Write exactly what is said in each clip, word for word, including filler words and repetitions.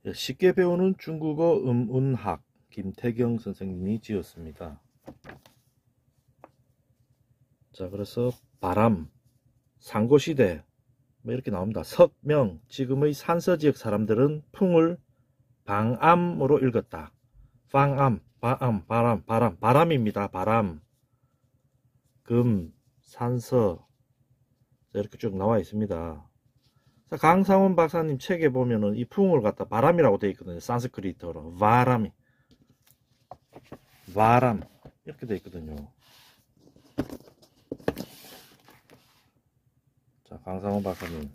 쉽게 배우는 중국어 음운학 김태경 선생님이 지었습니다. 자, 그래서 바람, 상고시대 뭐 이렇게 나옵니다. 석명, 지금의 산서지역 사람들은 풍을 방암으로 읽었다. 방암, 바암, 바람, 바람, 바람입니다. 바람. 금, 산서 이렇게 쭉 나와 있습니다. 강상원 박사님 책에 보면은 이 풍을 갖다 바람이라고 되어 있거든요. 산스크리트어로 바람이, 바람 이렇게 되어 있거든요. 자, 강상원 박사님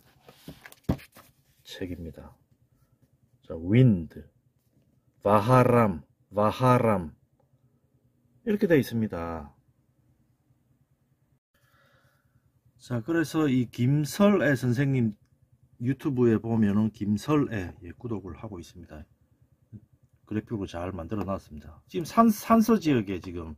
책입니다. 자, wind, 바하람, 바하람 이렇게 되어 있습니다. 자, 그래서 이 김설애 선생님 유튜브에 보면은 김설애 예, 구독을 하고 있습니다. 그래픽으로 잘 만들어 놨습니다. 지금 산, 산서 지역에 지금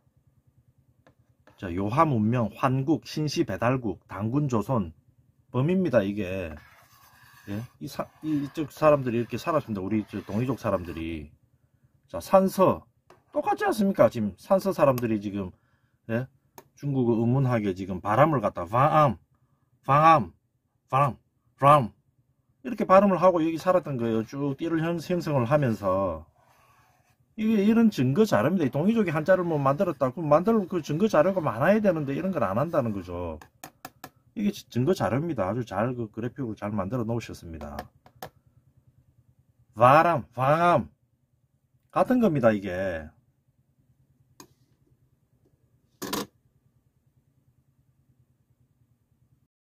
자, 요하문명, 환국, 신시배달국, 당군조선 범입니다. 이게 예? 이 사, 이쪽 사람들이 이렇게 살았습니다. 우리 저 동이족 사람들이. 자, 산서 똑같지 않습니까? 지금 산서 사람들이 지금 예? 중국어 음문학에 지금 바람을 갖다 방암, 방암, 바람, 바람 이렇게 발음을 하고 여기 살았던 거예요. 쭉 띠를 형성을 하면서. 이게 이런 증거 자료입니다. 동이족이 한자를 뭐 만들었다. 그럼 만들 그 증거 자료가 많아야 되는데 이런 걸 안 한다는 거죠. 이게 증거 자료입니다. 아주 잘 그 그래픽으로 잘 만들어 놓으셨습니다. 바람, 방암 같은 겁니다. 이게.